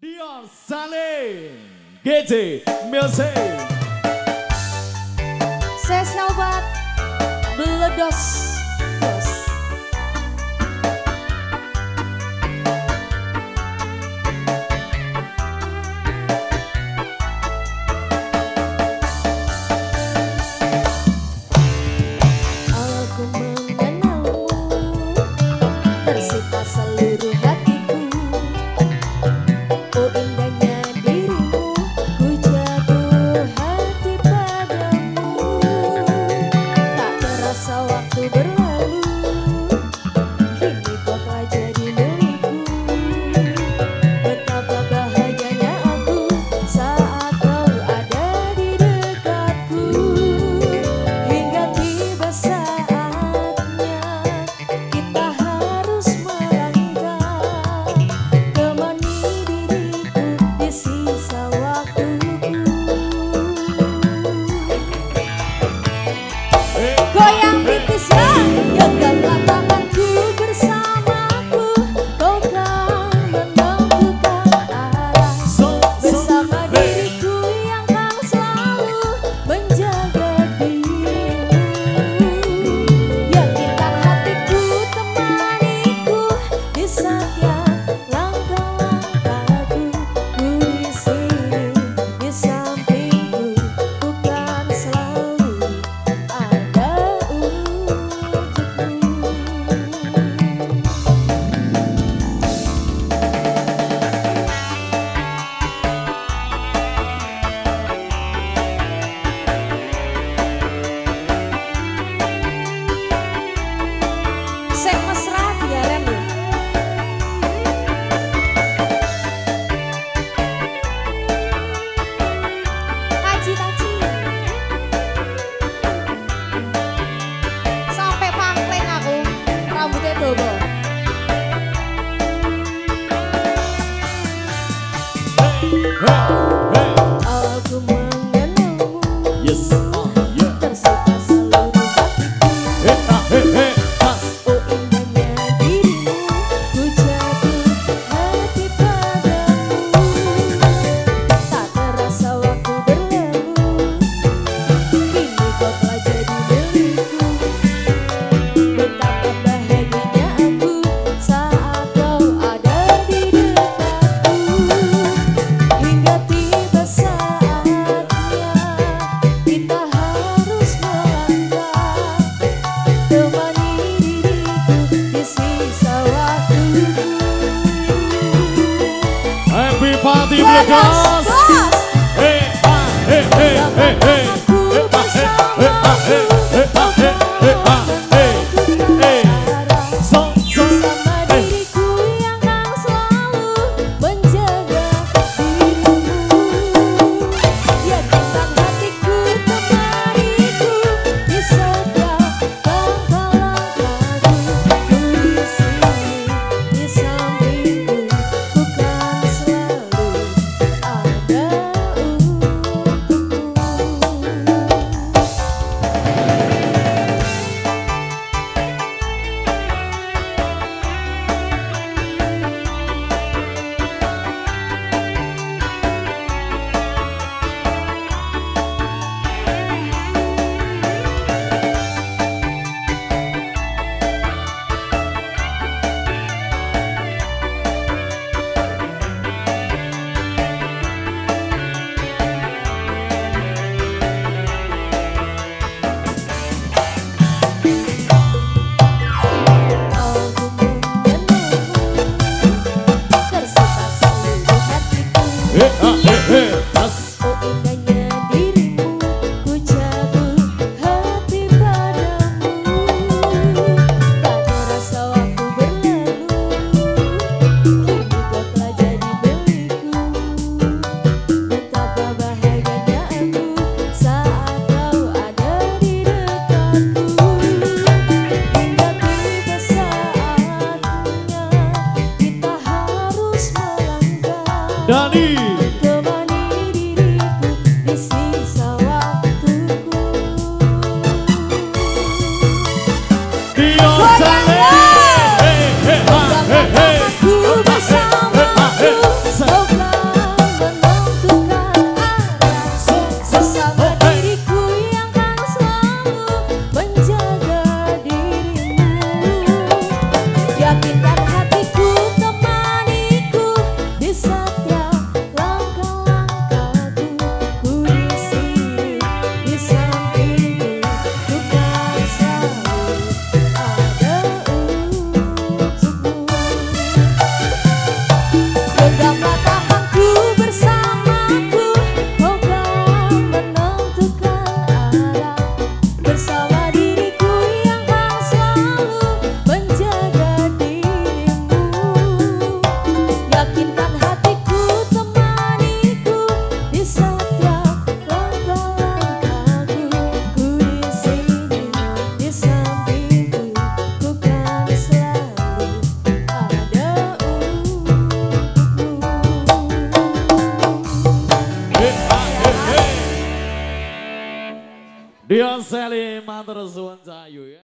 Dion Salim GJ Music Spesial buat Bledos. Aku mengenalmu, tersita seluruh hatiku. Oh indahnya dirimu, ku jatuh hati padamu. Tak terasa waktu berlalu, kini kau telah jadi milikku. Betapa bahagianya aku saat kau ada di dekatku. Hingga tiba saatnya kita harus melangkah, temani diriku di sisa waktuku. Goyang tipis ya, genggamlah tanganku bersamaku. Kau kan menentukan arah bersama diriku yang kan selalu menjaga dirimu. Yakinkan hatiku, temaniku di setiap langkah-langkahku. Ku di sini di sampingku, bukan selalu ada untukmu. Sek mesra dia rem lho. Taji sampai pangkleng aku, rambutnya double. Aku mengenalmu, Yes tersita seluruh hatiku. Oh indahnya dirimu, ku jatuh hati padamu. Tak terasa waktu berlalu, kini kau telah jadi milikku. Betapa bahagianya aku saat kau ada di dekatku. Hingga tiba saatnya kita harus melangkah, temani diriku di sisa waktuku. Happy Party Bledos. Hey ah hey hey hey hey. Aku bersamaku, Hey bersama diriku yang kan selalu menjaga dirimu. Yakinkan hatiku, temaniku di setiap langkah-langkahku. Ku di sini di sampingku, bukan selalu ada untukmu. Aku mengenalmu, tersita seluruh hatiku. Oh indahnya dirimu, ku jatuh hati padamu. Tak terasa waktu berlalu, kini kau telah jadi milikku. Betapa bahagianya aku saat kau ada di dekatku. Hingga tiba saatnya kita harus melangkah, Dani temani diriku di sisa waktuku. Dion Salim. Hey hey ah hey hey. Aku bersamaku, kau kan Dia Seli matur suwun cahayu ya.